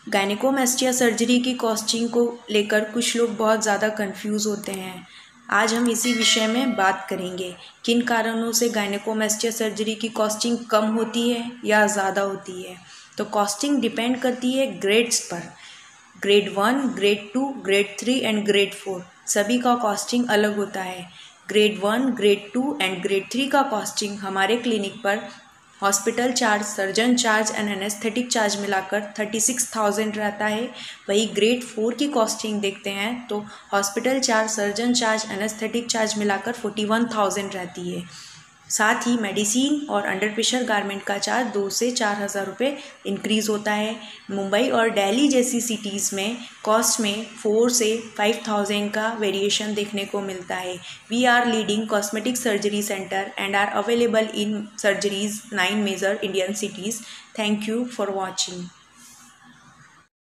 Gynaecomastia surgery की costing को लेकर कुछ लोग बहुत ज़्यादा कंफ्यूज होते हैं। आज हम इसी विषय में बात करेंगे, किन कारणों से गायनेकोमेस्टिया सर्जरी की कॉस्टिंग कम होती है या ज़्यादा होती है। तो कॉस्टिंग डिपेंड करती है ग्रेड्स पर। Grade 1, grade 2, grade 3 and grade 4 सभी का कॉस्टिंग अलग होता है। ग्रेड 1, ग्रेड 2 एंड ग्रेड 3 का कॉस्टिंग हमारे क्लिनिक पर hospital charge, surgeon charge and anaesthetic charge मिलाकर 36,000 रहता है। वही ग्रेड 4 की कॉस्टिंग देखते हैं तो hospital charge, surgeon charge, anaesthetic charge मिलाकर 41,000 रहती है। साथ ही मेडिसिन और अंडर प्रेशर गारमेंट का चार्ज 2 से 4,000 रुपये इंक्रीज़ होता है। मुंबई और दिल्ली जैसी सिटीज़ में कॉस्ट में 4 से 5,000 का वेरिएशन देखने को मिलता है। We are leading cosmetic surgery centre and are available in surgeries 9 major Indian cities. Thank you for watching.